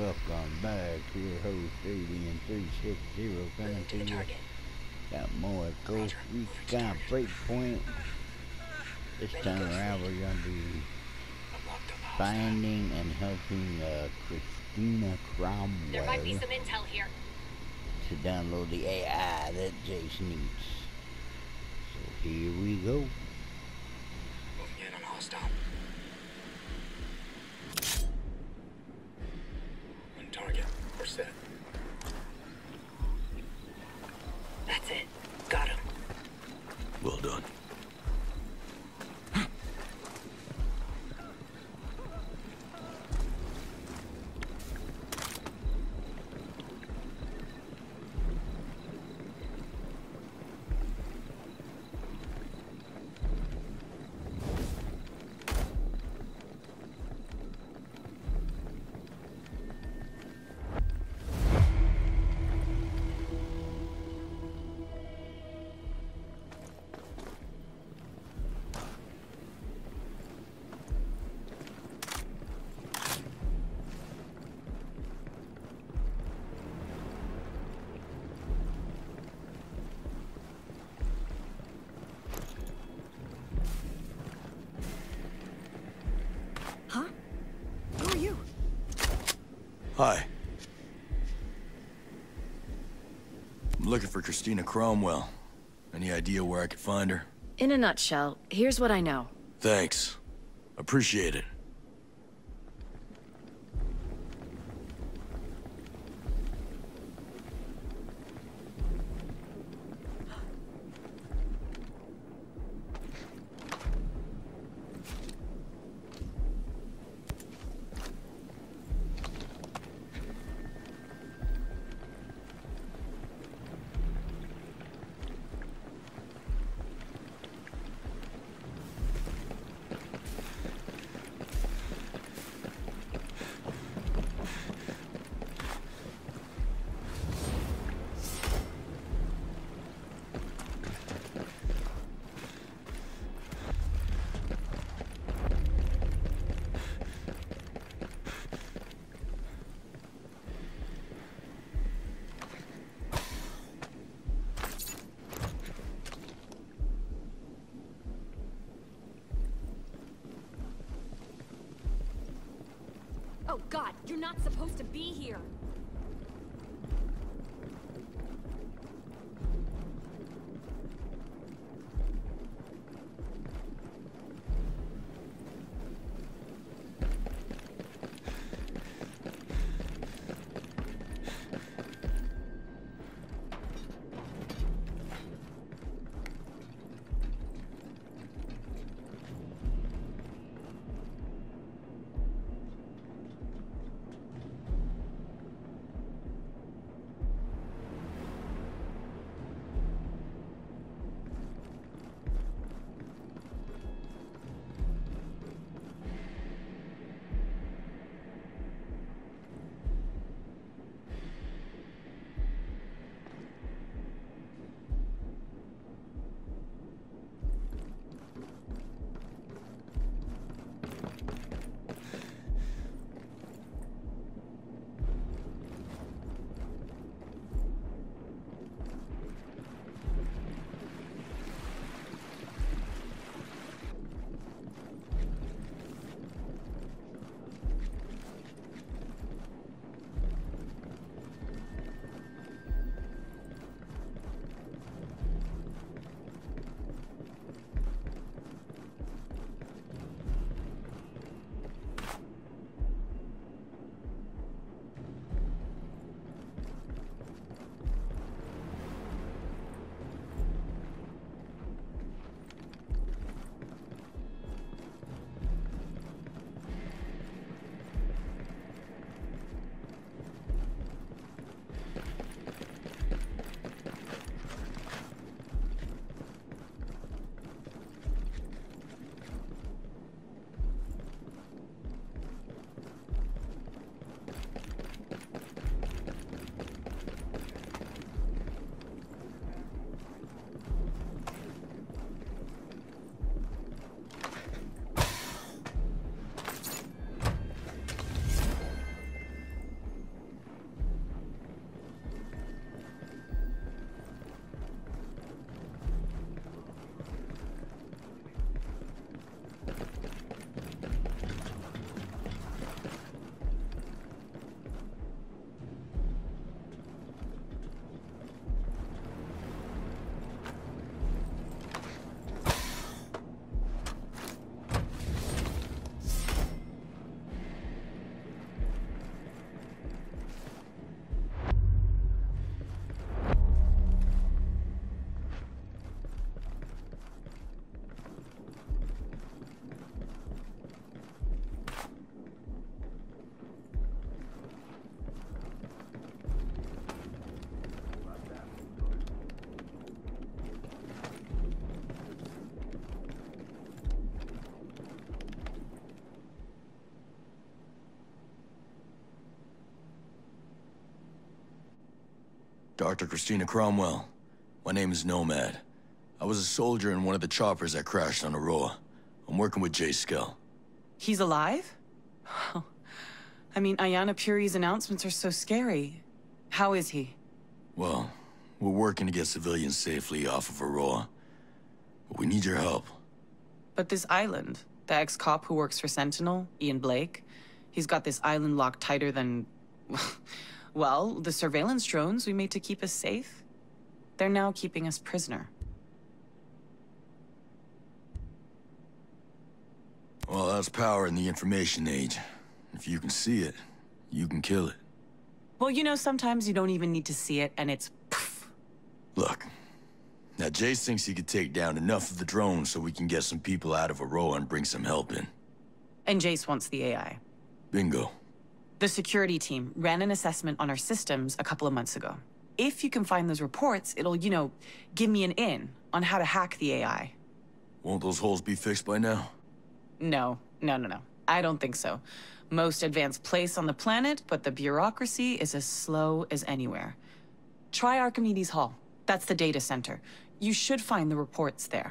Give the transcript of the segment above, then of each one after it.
welcome back. Here, host Alien 360 coming to you. Got more Ghost Recon Breakpoint. This time around, we're going to be finding and helping Christina Cromwell. There might be some intel here. To download the AI that Jace needs. So here we go. Moving in on hostile. On target. We're set. That's it. Got him. Well done. Hi. I'm looking for Christina Cromwell. Any idea where I could find her? In a nutshell, here's what I know. Thanks. Appreciate it. Oh God, you're not supposed to be here. Dr. Christina Cromwell. My name is Nomad. I was a soldier in one of the choppers that crashed on Aroa. I'm working with Jay Skell. He's alive? I mean, Ayana Puri's announcements are so scary. How is he? Well, we're working to get civilians safely off of Aroa. But we need your help. But this island, the ex-cop who works for Sentinel, Ian Blake, he's got this island locked tighter than... well, the surveillance drones we made to keep us safe. They're now keeping us prisoner. Well, that's power in the information age. If you can see it, you can kill it. Well, you know, sometimes you don't even need to see it, and it's poof. Look, now Jace thinks he could take down enough of the drones so we can get some people out of Aroa and bring some help in. And Jace wants the AI. Bingo. The security team ran an assessment on our systems a couple of months ago. If you can find those reports, it'll, you know, give me an in on how to hack the AI. Won't those holes be fixed by now? No. I don't think so. Most advanced place on the planet, but the bureaucracy is as slow as anywhere. Try Archimedes Hall. That's the data center. You should find the reports there.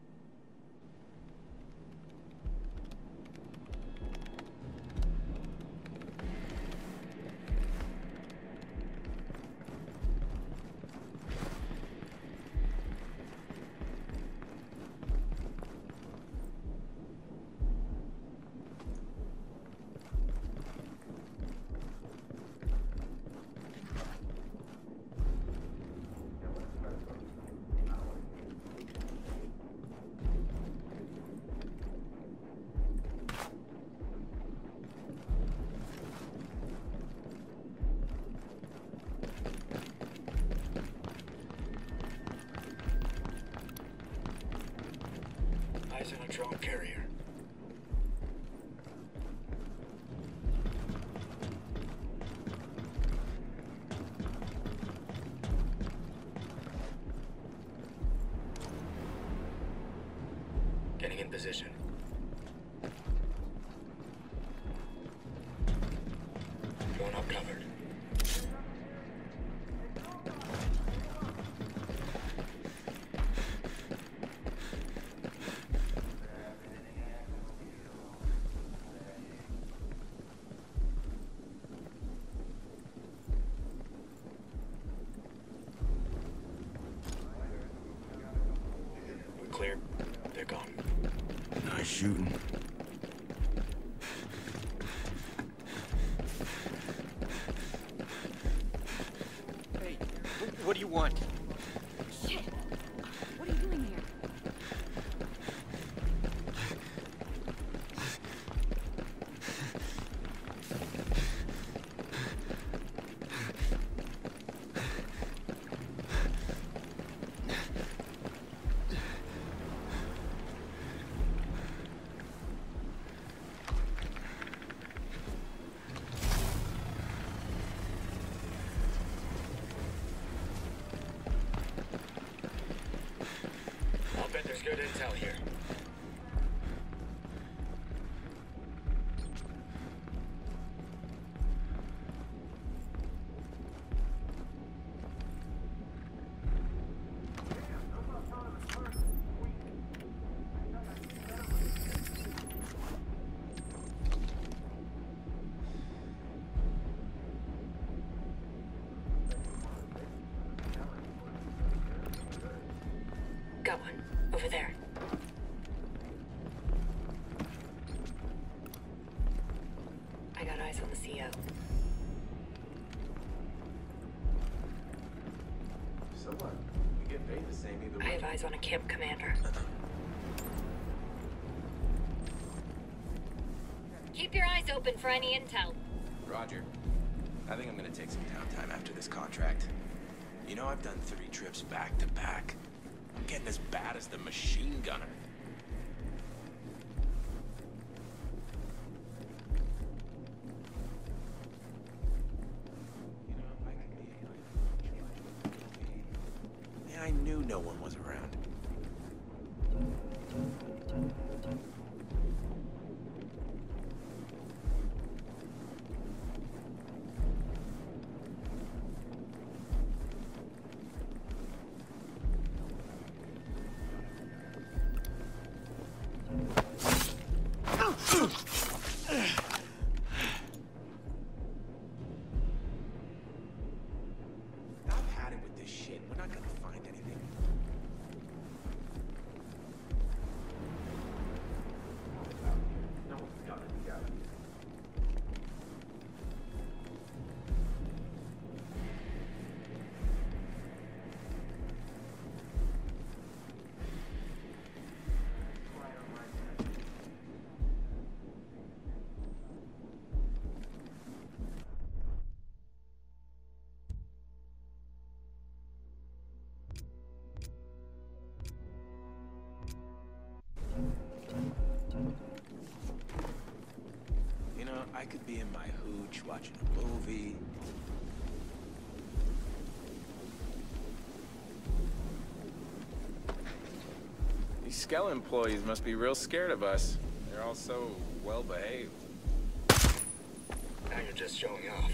Eyes on a drone carrier. Getting in position. One up covered. Clear. They're gone. Nice shooting. Hey, what do you want? Shit! What are you doing here? I'll bet there's good intel here. Got one. Over there. I got eyes on the CO. So what? We get paid the same either way. I have eyes on a camp commander. Keep your eyes open for any intel. Roger. I think I'm gonna take some downtime after this contract. You know, I've done 3 trips back to back. I'm getting as bad as the machine gunner. You know, I could be... Yeah, I knew no one was around. I could be in my hooch watching a movie. These Skell employees must be real scared of us. They're all so well behaved. Now you're just showing off.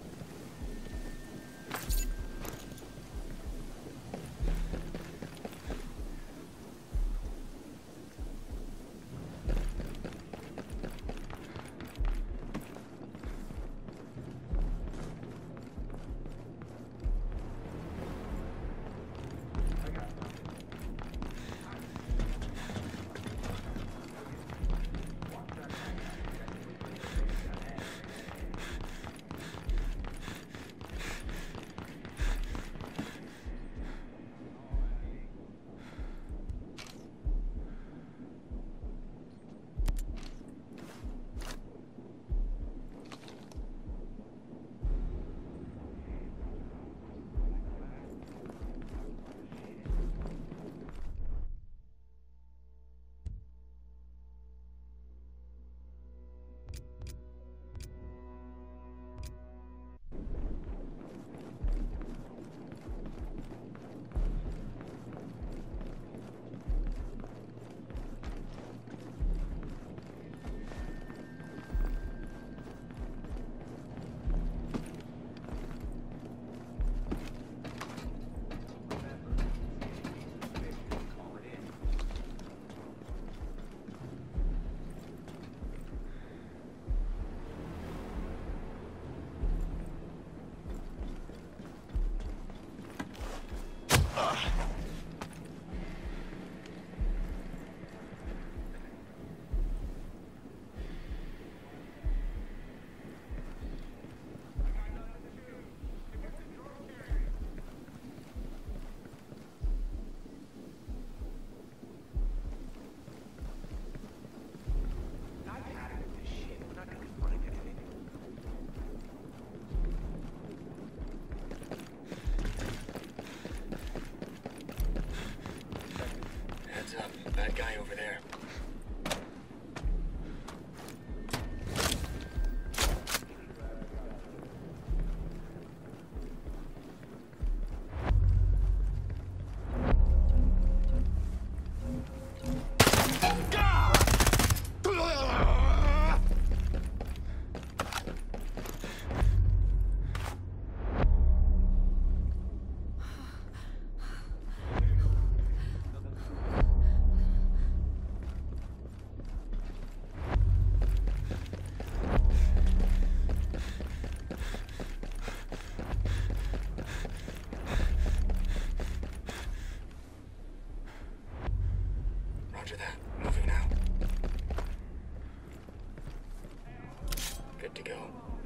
That guy over there. Roger that. Moving now. Good to go.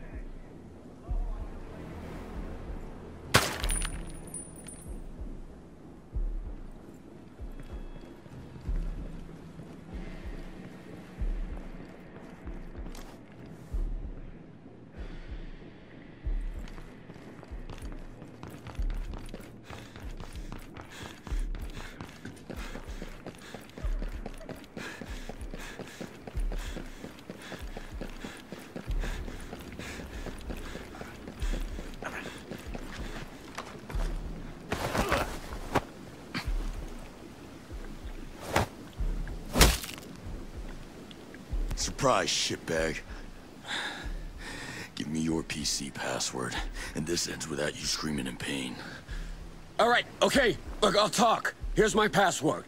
Surprise, shitbag. Give me your PC password, and this ends without you screaming in pain. All right, okay. Look, I'll talk. Here's my password.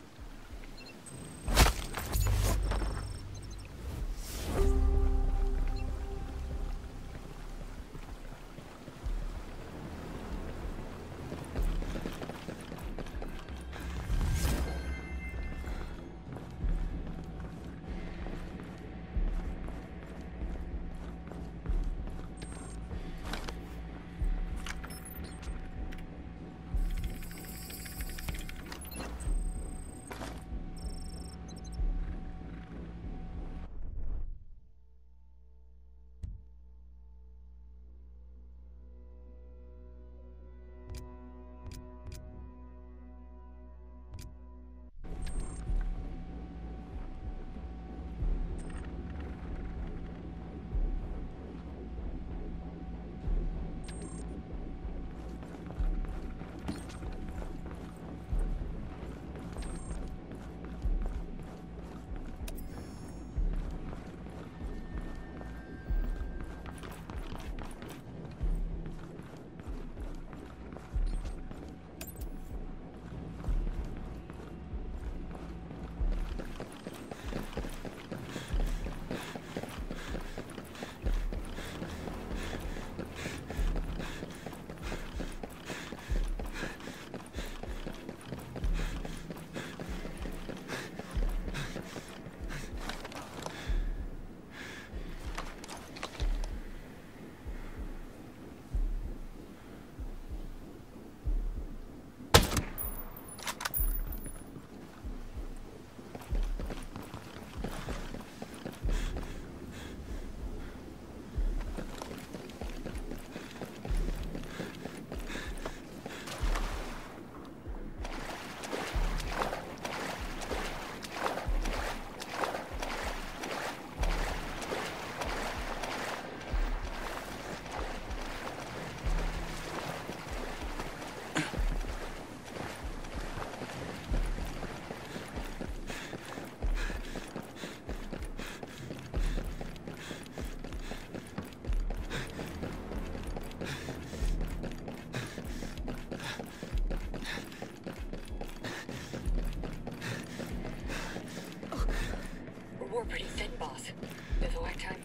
were pretty fit, boss. Bivouac time?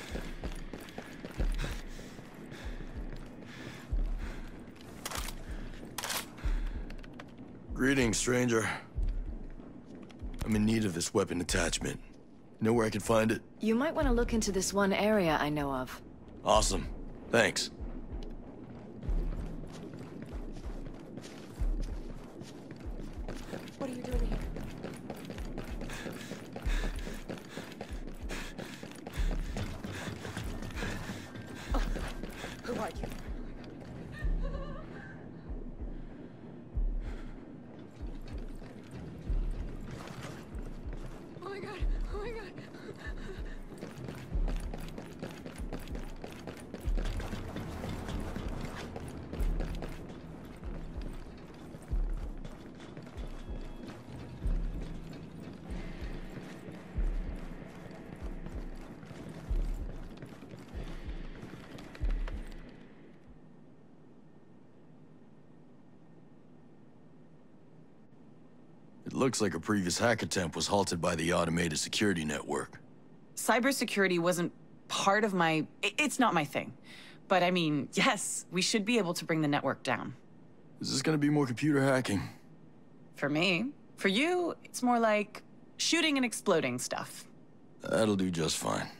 Greetings, stranger. I'm in need of this weapon attachment. Know where I can find it? You might want to look into this one area I know of. Awesome. Thanks. What are you doing here? Oh, who are you? Oh my god, oh my god. It looks like a previous hack attempt was halted by the automated security network. Cybersecurity wasn't part of my... It's not my thing. But I mean, yes, we should be able to bring the network down. Is this gonna be more computer hacking? For me. For you, it's more like shooting and exploding stuff. That'll do just fine.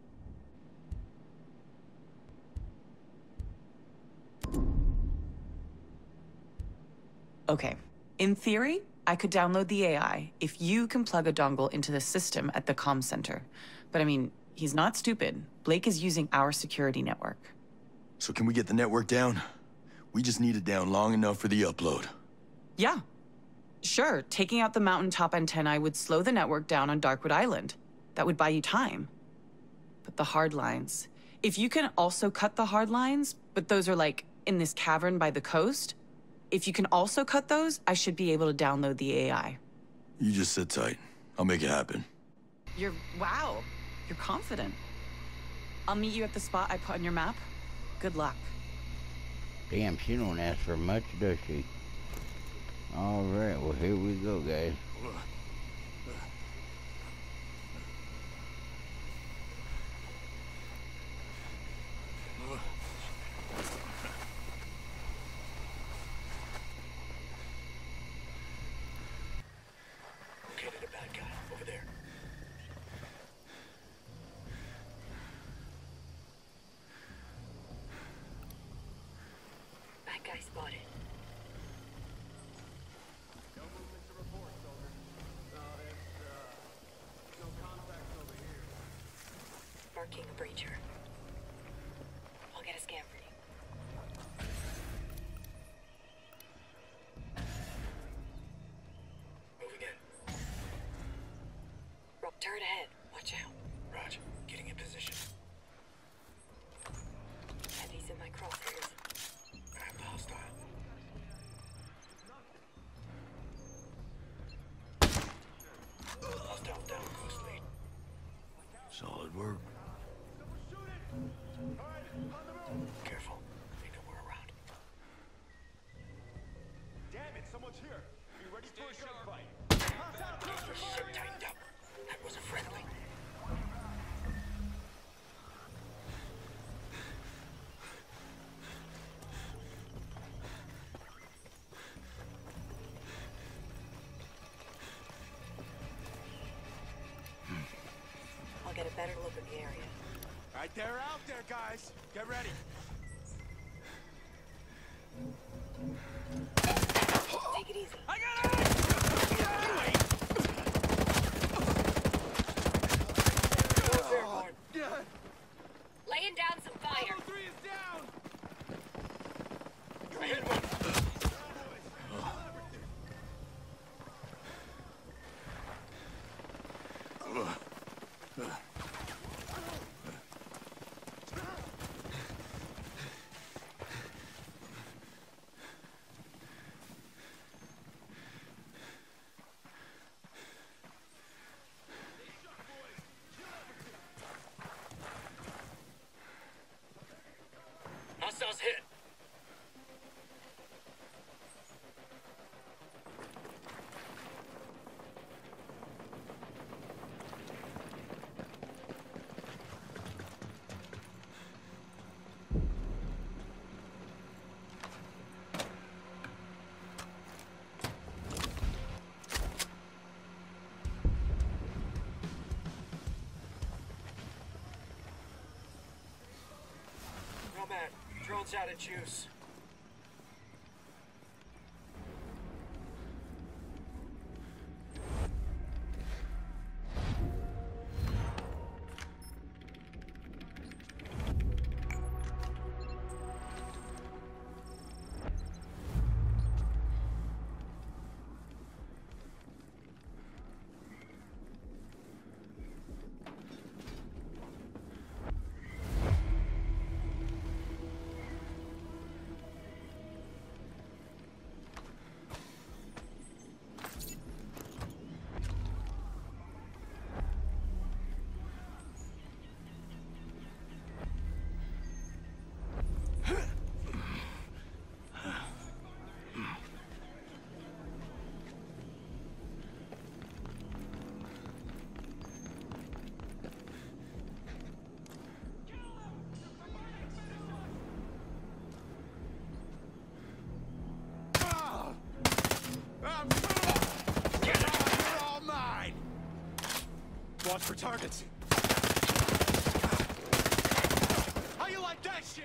Okay. In theory, I could download the AI if you can plug a dongle into the system at the comm center. But I mean, he's not stupid. Blake is using our security network. So can we get the network down? We just need it down long enough for the upload. Yeah. Sure, taking out the mountaintop antennae would slow the network down on Darkwood Island. That would buy you time. But the hard lines... If you can also cut the hard lines, but those are like in this cavern by the coast, if you can also cut those, I should be able to download the AI. You just sit tight. I'll make it happen. Wow, you're confident. I'll meet you at the spot I put on your map. Good luck. Damn, she don't ask for much, does she? Alright, well here we go, guys. Located a bad guy over there. Bad guy spotted. No movement to report, soldier. No contacts over here. Marking a breacher. I'll get a scan for you. Moving in. Rob, turret ahead. Watch out. Raj, getting in position. Heavy's in my crosshairs. I'm hostile. Hostile down, Ghost Lead. Solid work. Careful. They know we're around. Damn it, someone's here. Be ready for a gunfight. Keep your shit tightened up. That was a friendly. I'll get a better look at the area. All right, they're out there, guys. Get ready. Take it easy. I got it! Laying down some fire. 3 is down! I hit one. Hostiles hit. Nomad. Drone's out of juice. Watch for targets. How you like that shit?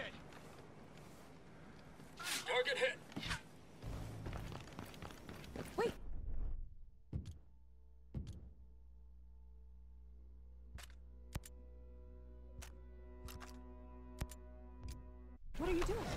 Target hit. Wait. What are you doing?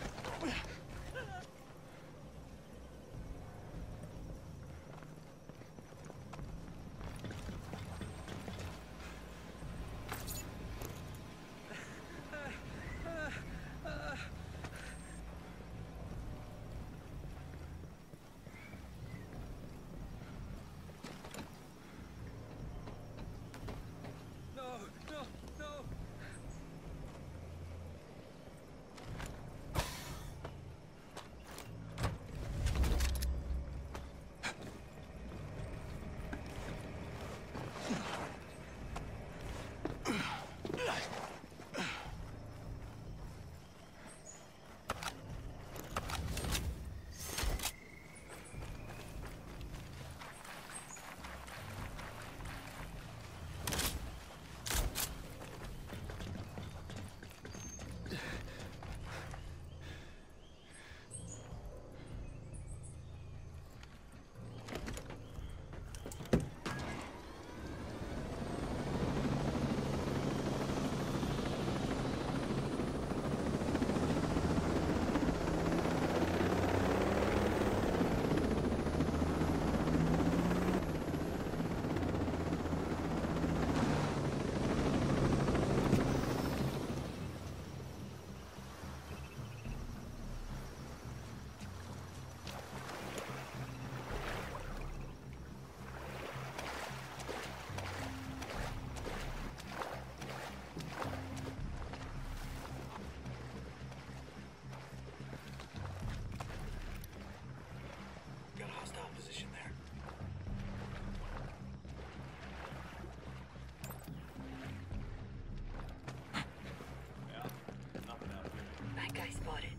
Guy spotted.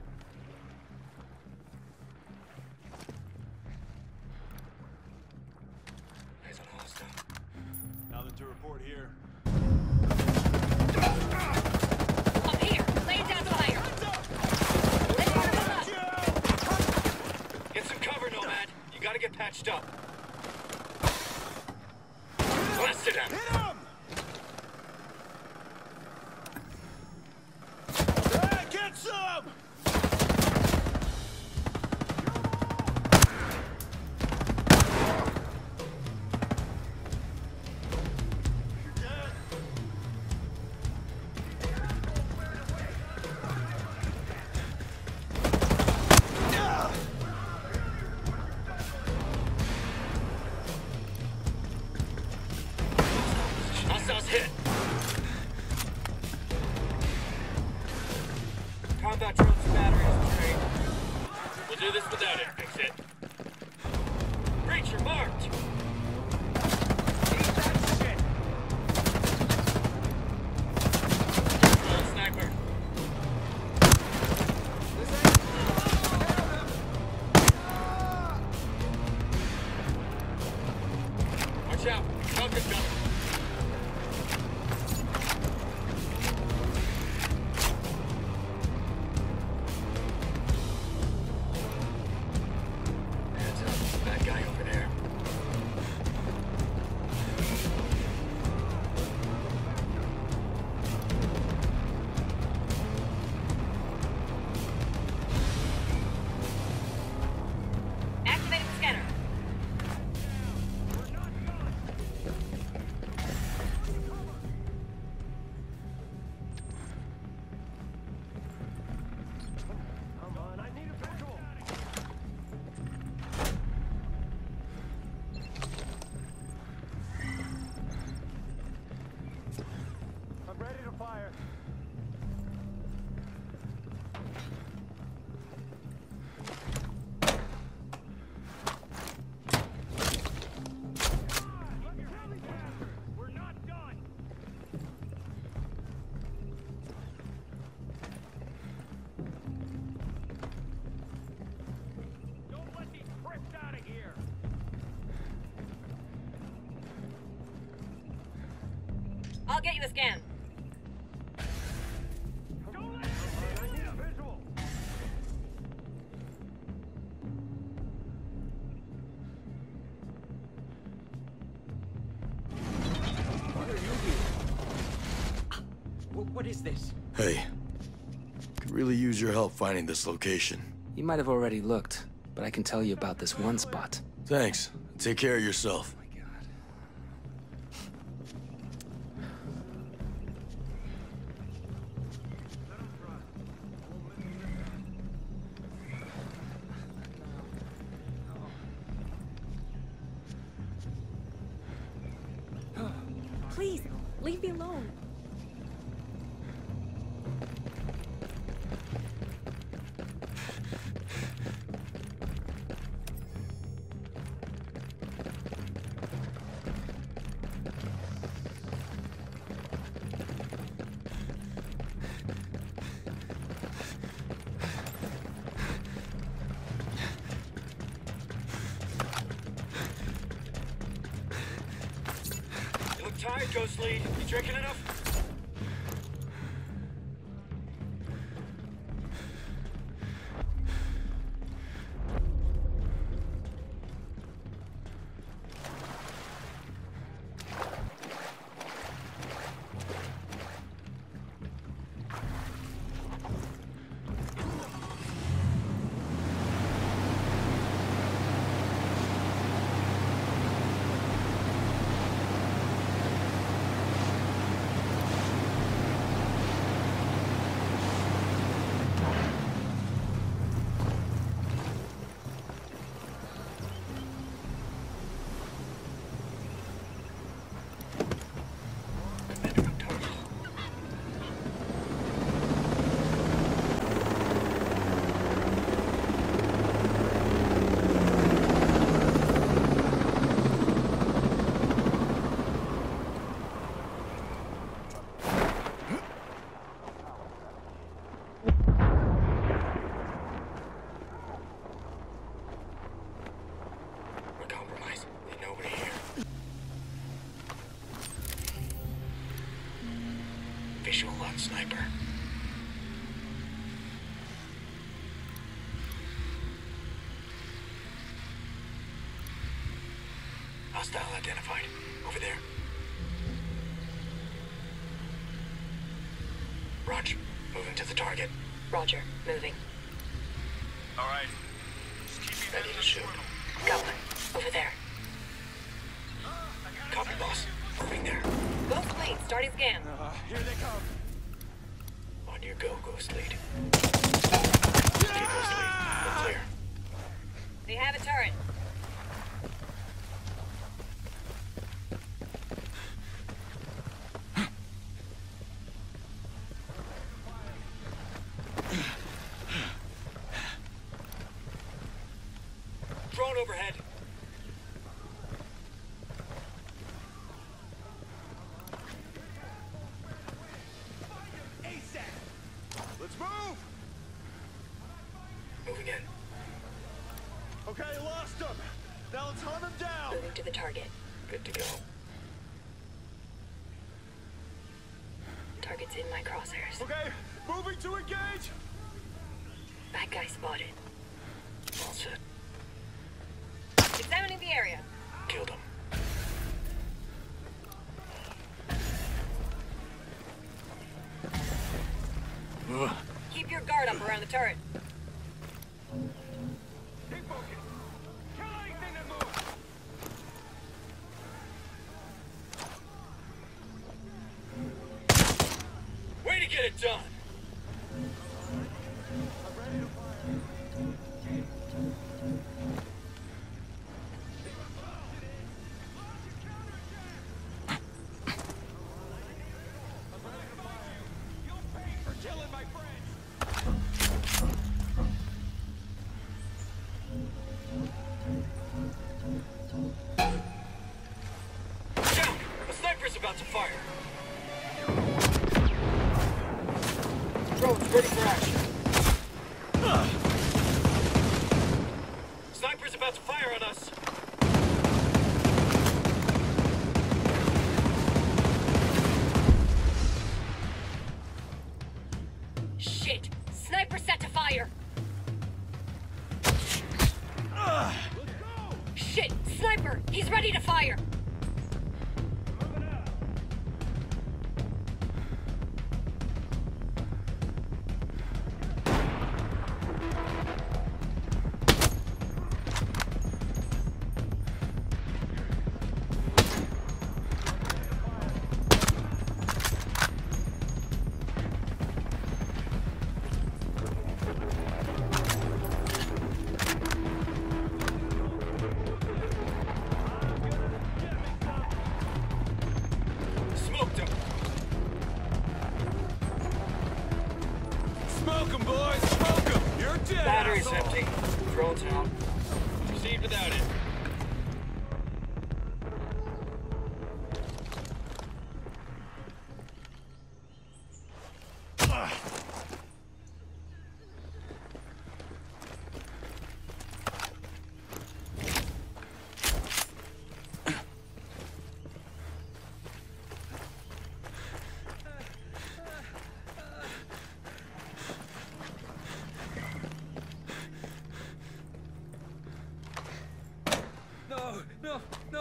Eyes on hostile. Nothing to report here. Up here! Laying down fire! Get some cover, Nomad. You gotta get patched up. Blasted him! Hit him! Hey, get some! Hostiles hit. Combat drones and batteries trained. We'll do this without it. Exit. Breacher marked. Eat that shit! Sniper. Watch out. Falcon's coming. fire. We're not done. Don't let these pricks out of here. I'll get you a scan. Don't let I need a visual. Why are you here? What is this? Hey. Could really use your help finding this location. You might have already looked, but I can tell you about this one spot. Thanks. Take care of yourself. Please, leave me alone. You look tired, Ghost Lead. You drinking enough? We're compromised. Ain't nobody here. Visual on sniper. Hostile identified. Over there. Roger. Moving to the target. Roger, moving. All right. Just keep me Ready to shoot. Goblin, over there. Copy, boss. Moving there. Ghost Lead, starting scan. Here they come. On your go, Ghost Lead. Okay, Ghost Lead. We're clear. They have a turret. Drone overhead. Let's move. Moving in. Okay, lost them. Now let's hunt them down. Moving to the target. Good to go. Target's in my crosshairs. Okay, moving to engage. Bad guy spotted. All set. Examining the area. Killed him. Keep your guard up around the turret. Keep focused. Kill anything that moves. Way to get it done. about to fire. Drone's ready for action. Sniper's about to fire on us. Shit! Sniper set to fire! Shit! Sniper! He's ready to fire! Smoked him. Smoke 'em, boys! Smoke 'em! You're dead, Battery's asshole. empty. Drone's out. Proceed without it. No, no, no.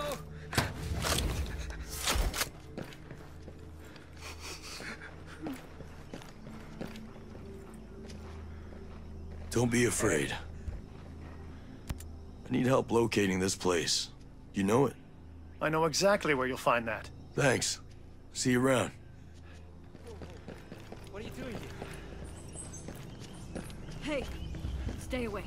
Don't be afraid. I need help locating this place. You know it? I know exactly where you'll find that. Thanks. See you around. What are you doing here? Hey, stay away.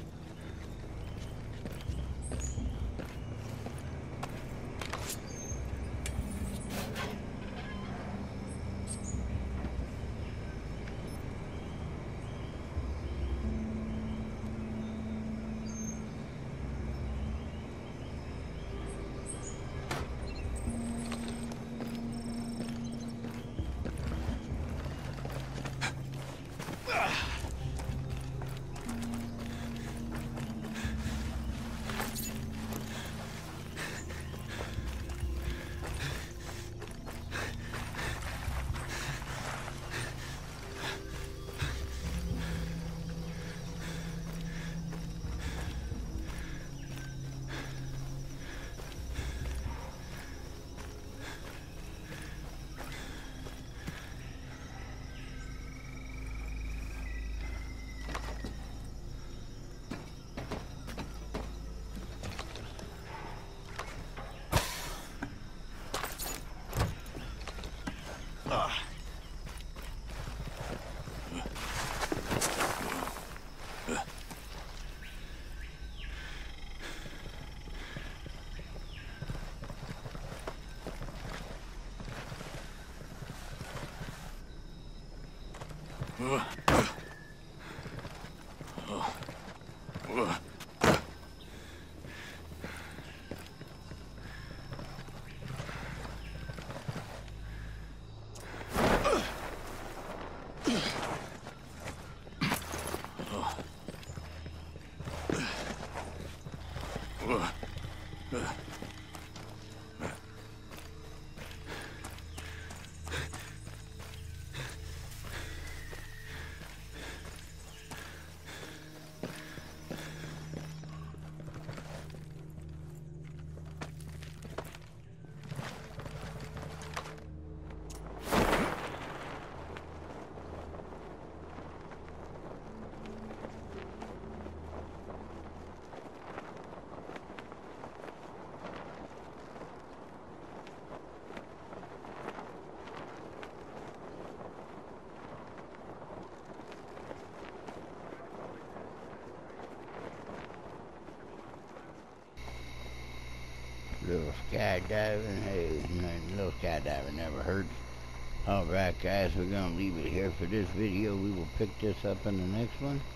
Little skydiving, hey, little skydiving never hurts. Alright guys, we're gonna leave it here for this video. We will pick this up in the next one.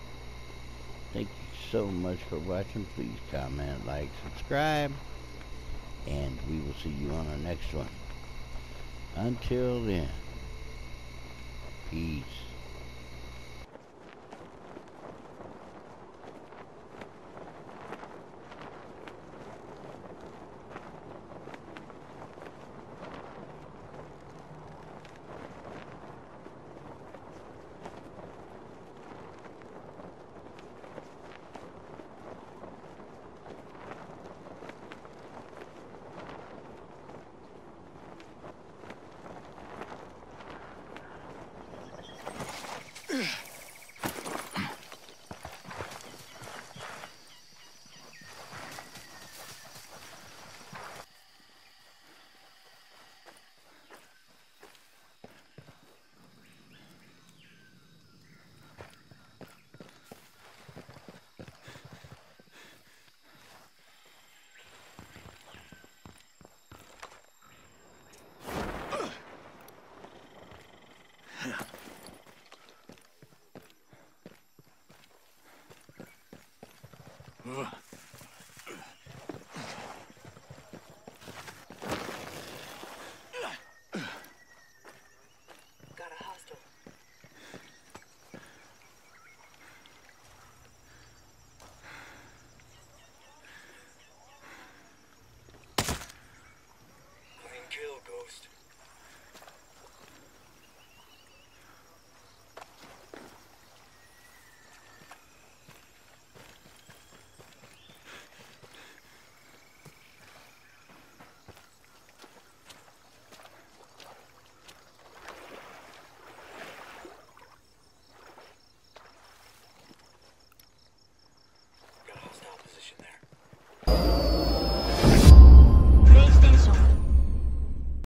Thank you so much for watching. Please comment, like, subscribe, and we will see you on our next one. Until then, peace.